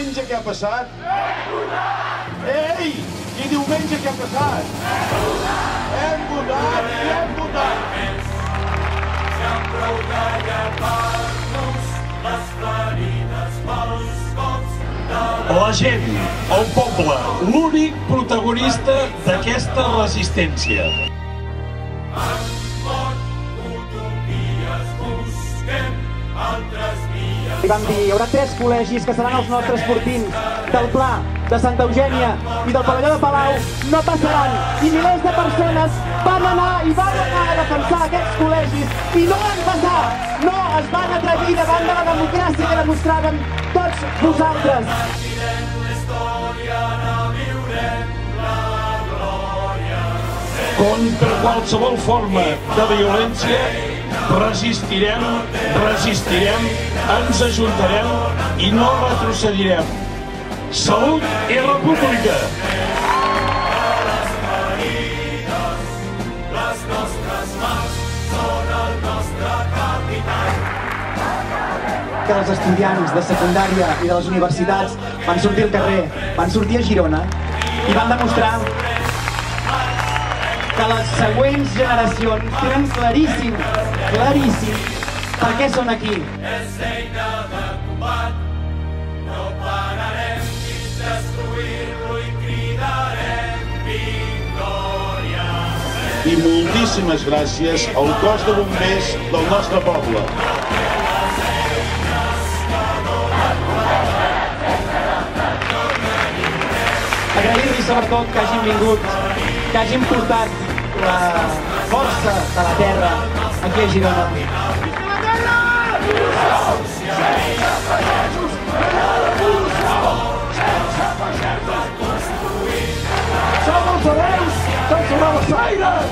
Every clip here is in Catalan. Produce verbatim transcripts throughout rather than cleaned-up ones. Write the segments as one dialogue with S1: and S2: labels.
S1: diumenge què ha passat? Ei! I diumenge què ha passat? Hem votat i hem votat! Si amb prou de llepar-nos les ferides pels cops de
S2: la gent, el poble, l'únic protagonista d'aquesta resistència.
S1: Han mort utopies, busquem altres vies.
S3: I vam dir, hi haurà tres col·legis que seran els nostres portins, del Pla, de Santa Eugènia i del Pavelló de Palau, no passaran. I milers de persones van anar i van anar a defensar aquests col·legis i no van passar. No es van atrevir davant de la democràcia que demostràvem tots vosaltres.
S2: Contra qualsevol forma de violència resistirem, resistirem, ens ajuntarem i no retrocedirem. Salut i república!
S1: Les nostres mans són el nostre capital.
S3: Que els estudiants de secundària i de les universitats van sortir al carrer, van sortir a Girona i van demostrar que les següents generacions tenen claríssim, claríssim, per què són aquí.
S1: És eina de combat, no pararem fins destruir-lo i cridarem victòria. I moltíssimes gràcies al cos de bombers del nostre poble.
S3: Agrair-li sobretot que hagin vingut, que hagin portat la força de la terra aquí a Girona.
S1: Som els hereus dels Rabassaires!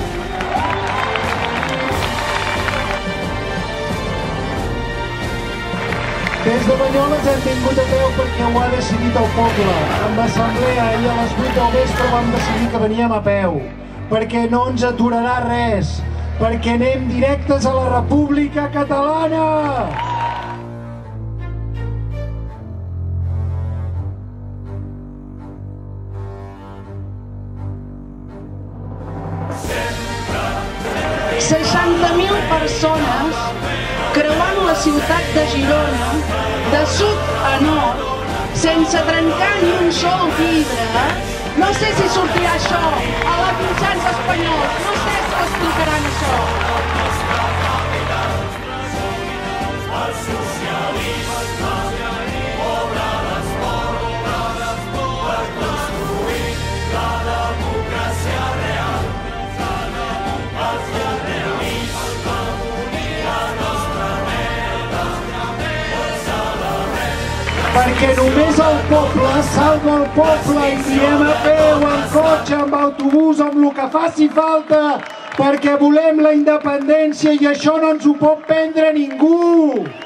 S4: Des de Banyoles hem vingut a peu perquè ho ha decidit el poble. En l'assemblea i a les vuit del vespre vam decidir que veníem a peu. Perquè no ens aturarà res. Perquè anem directes a la República Catalana!
S5: seixanta mil persones creuant la ciutat de Girona, de sud a nord, sense trencar ni un sol vidre. No sé si sortirà això a les mitjans espanyols, no sé si explicaran això.
S1: El socialisme obre les portes per construir la democràcia real.
S4: Perquè només el poble salva el poble i diem a peu, en cotxe, amb autobús, amb el que faci falta, perquè volem la independència i això no ens ho pot prendre ningú.